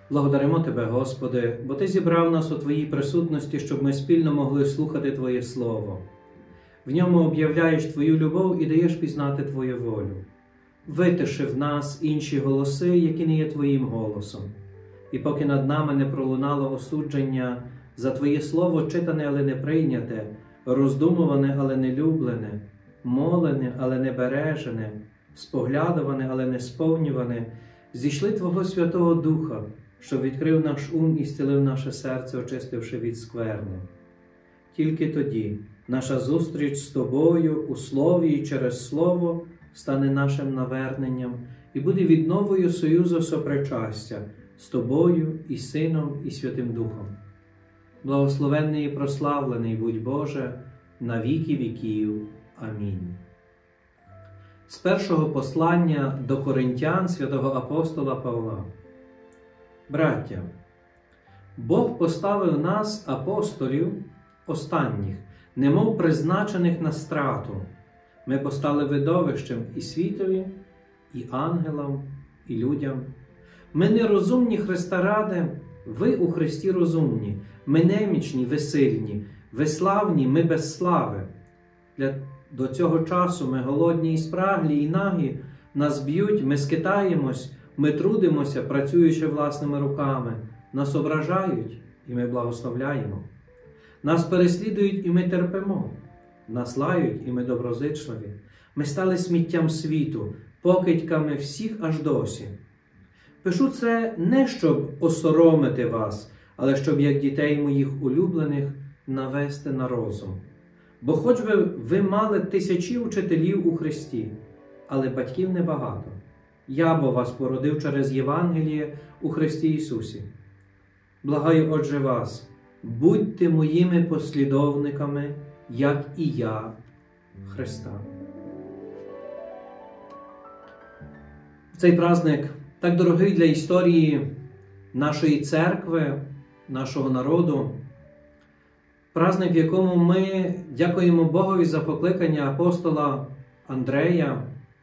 Благодаримо Тебе, Господи, бо Ти зібрав нас у Твоїй присутності, щоб ми спільно могли слухати Твоє Слово. В ньому об'являєш Твою любов і даєш пізнати Твою волю. Витиши в нас інші голоси, які не є Твоїм голосом. І поки над нами не пролунало осудження за Твоє Слово, читане, але не прийняте, роздумуване, але не люблене, молене, але не бережене, споглядуване, але не сповнюване, зійшли Твого Святого Духа, що відкрив наш ум і зцілив наше серце, очистивши від скверни. Тільки тоді наша зустріч з Тобою у Слові і через Слово стане нашим наверненням і буде відновою союзу сопричастя з Тобою і Сином і Святим Духом. Благословенний і прославлений будь Боже, на віки віків. Амінь. З першого послання до Коринтян святого апостола Павла. Браття, Бог поставив нас, апостолів, останніх, немов призначених на страту. Ми постали видовищем і світові, і ангелам, і людям. Ми нерозумні Христа ради, ви у Христі розумні, ми немічні, ви сильні, ви славні, ми без слави. До цього часу ми голодні і спраглі, і нагі, нас б'ють, ми скитаємось, ми трудимося, працюючи власними руками, нас ображають, і ми благословляємо. Нас переслідують, і ми терпимо, нас лають, і ми доброзичливі. Ми стали сміттям світу, покидьками всіх аж досі. Пишу це не щоб осоромити вас, але щоб, як дітей моїх улюблених, навести на розум. Бо хоч би ви мали тисячі учителів у Христі, але батьків небагато. Я бо вас породив через Євангеліє у Христі Ісусі. Благаю, отже, вас, будьте моїми послідовниками, як і я Христа. Цей праздник так дорогий для історії нашої церкви, нашого народу, праздник, в якому ми дякуємо Богові за покликання апостола Андрея,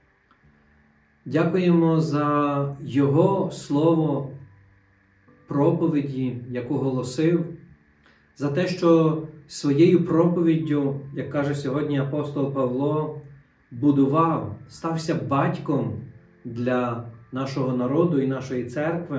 дякуємо за його слово проповіді, яку голосив, за те, що своєю проповіддю, як каже сьогодні апостол Павло, будував, стався батьком для нашого народу і нашої церкви.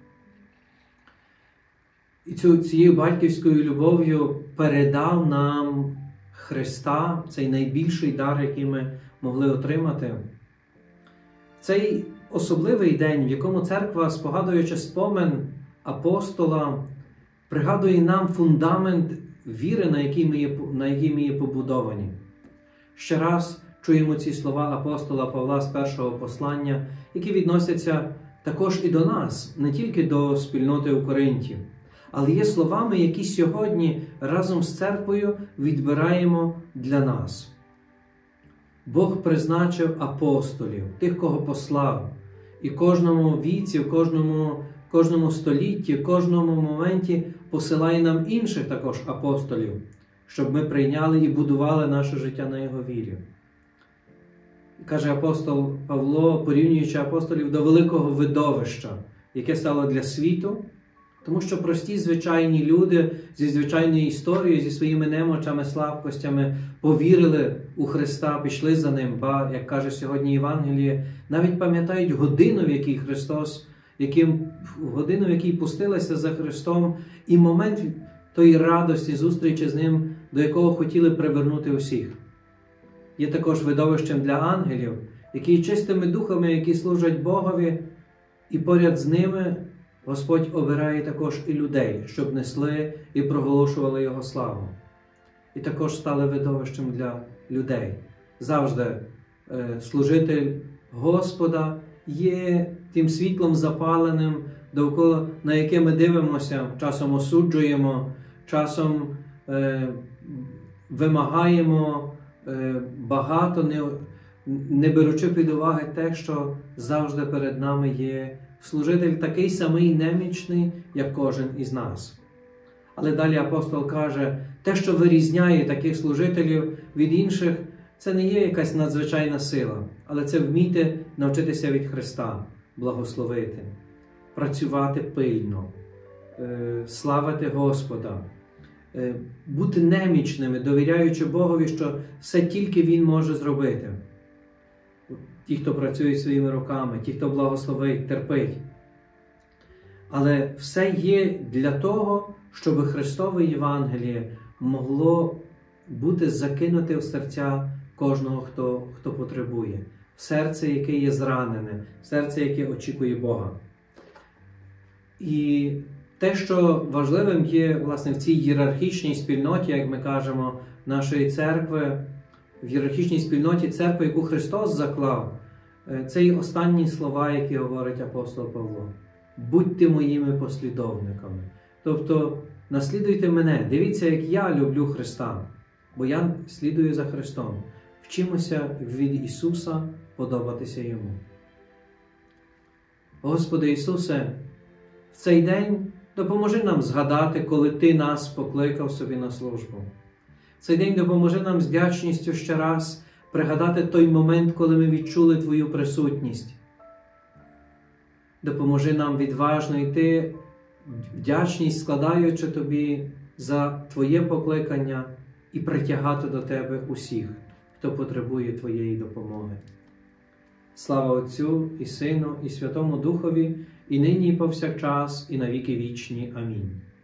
І цією батьківською любов'ю передав нам Христа, цей найбільший дар, який ми могли отримати. Цей особливий день, в якому церква, спогадуючи спомин апостола, пригадує нам фундамент віри, на якій ми є побудовані. Ще раз чуємо ці слова апостола Павла з першого послання, які відносяться також і до нас, не тільки до спільноти у Коринті, але є словами, які сьогодні разом з церквою відбираємо для нас. Бог призначив апостолів, тих, кого послав, і в кожному віці, в кожному столітті, в кожному моменті посилає нам інших також апостолів, щоб ми прийняли і будували наше життя на Його вірі. Каже апостол Павло, порівнюючи апостолів до великого видовища, яке стало для світу, тому що прості, звичайні люди зі звичайною історією, зі своїми немочами, слабкостями повірили у Христа, пішли за Ним, ба, як каже сьогодні Євангеліє, навіть пам'ятають годину, в якій годину, в якій пустилися за Христом, і момент тої радості, зустрічі з Ним, до якого хотіли привернути усіх. Є також видовищем для ангелів, які чистими духами, які служать Богові, і поряд з ними Господь обирає також і людей, щоб несли і проголошували Його славу. І також стали видовищем для людей. Завжди служитель Господа є тим світлом запаленим, довкола на яке ми дивимося, часом осуджуємо, часом вимагаємо багато, не беручи під уваги те, що завжди перед нами є служитель такий самий немічний, як кожен із нас. Але далі апостол каже, те, що вирізняє таких служителів від інших, це не є якась надзвичайна сила, але це вміти навчитися від Христа, благословити. працювати пильно, славити Господа, бути немічними, довіряючи Богові, що все тільки Він може зробити. Ті, хто працює своїми руками, ті, хто благословить, терпить. Але все є для того, щоб Христове Євангеліє могло бути закинуте в серця кожного, хто потребує. В серце, яке є зранене, в серце, яке очікує Бога. І те, що важливим є, власне, в цій ієрархічній спільноті, як ми кажемо, нашої церкви, в ієрархічній спільноті церкви, яку Христос заклав, це і останні слова, які говорить апостол Павло. Будьте моїми послідовниками. Тобто, наслідуйте мене, дивіться, як я люблю Христа, бо я слідую за Христом. Вчимося від Ісуса подобатися Йому. Господи Ісусе, в цей день допоможи нам згадати, коли Ти нас покликав собі на службу. В цей день допоможи нам з вдячністю ще раз пригадати той момент, коли ми відчули Твою присутність. Допоможи нам відважно йти, вдячність складаючи Тобі за Твоє покликання і притягати до Тебе усіх, хто потребує Твоєї допомоги. Слава Отцю і Сину, і Святому Духові, і нині, і повсякчас, і на віки вічні. Амінь.